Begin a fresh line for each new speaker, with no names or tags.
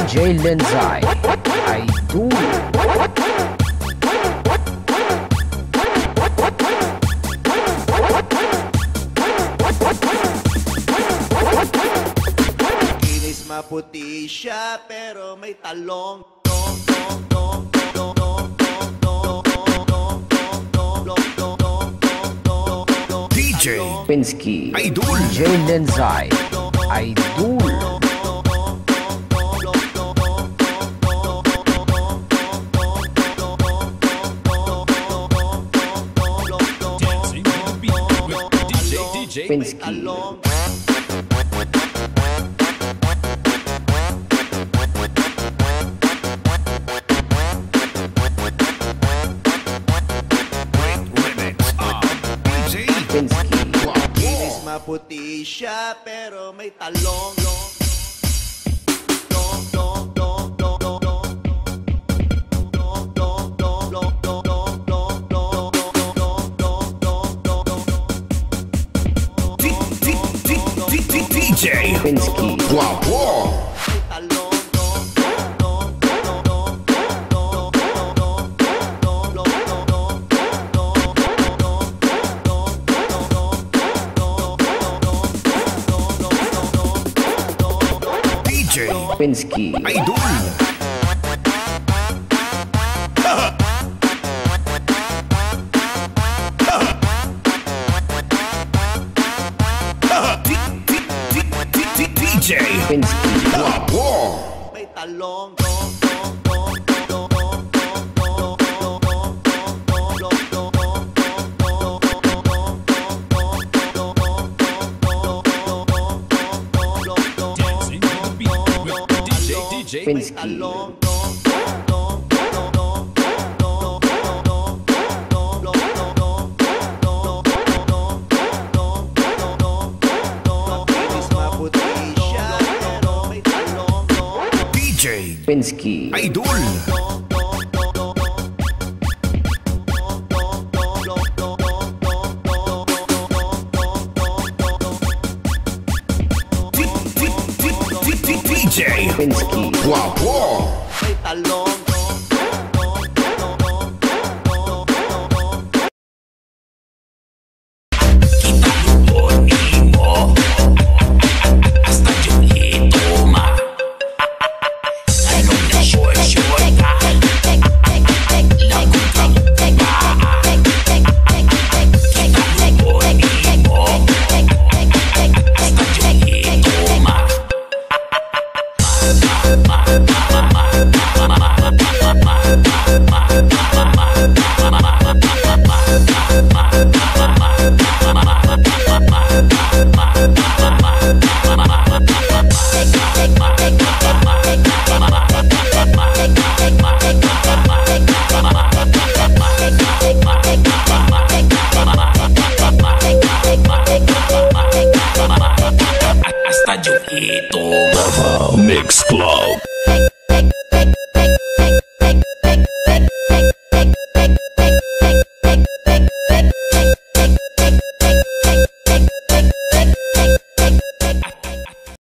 DJ Lenzai, Idol.
Kinis maputi siya pero may talong.
DJ
Pinsky,
Idol.
DJ Lenzai, Idol.
Dancing to the beat with DJ
Pinsky,
Remix of DJ
Pinsky,
Kinis maputi siya pero may talong.
DJ
Pinsky,
Guapo. DJ
Pinsky,
Idol. DJ
Pinsky,
Guapo.
May talong.
Dancing to the beat with DJ
Pinsky,
Kinis maputi siya pero may talong.
DJ
Pinsky,
Idol. DJ
Pinsky,
Guapo.
May talong.